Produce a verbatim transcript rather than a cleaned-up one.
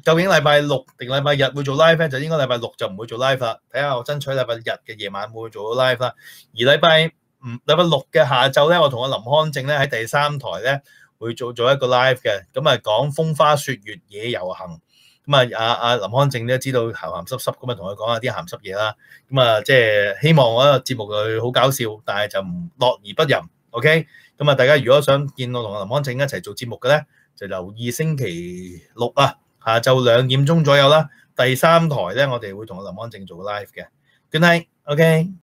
究竟禮拜六定禮拜日會做 live 咧？就應該禮拜六就唔會做 live 啦。睇下我爭取禮拜日嘅夜晚會唔會做到 live 啦。而禮拜五、禮拜六嘅下晝咧，我同阿林康正咧喺第三台咧會做做一個 live 嘅，咁啊講風花雪月野遊行。咁啊，阿阿林康正都知道鹹鹹濕濕咁啊，同佢講下啲鹹濕嘢啦。咁啊，即係希望我個節目佢好搞笑，但係就唔樂而不淫。OK，咁啊，大家如果想見我同林康正一齊做節目嘅咧，就留意星期六啊，下晝兩點鐘左右啦。第三台咧，我哋會同林康正做 live 嘅。Good night，OK。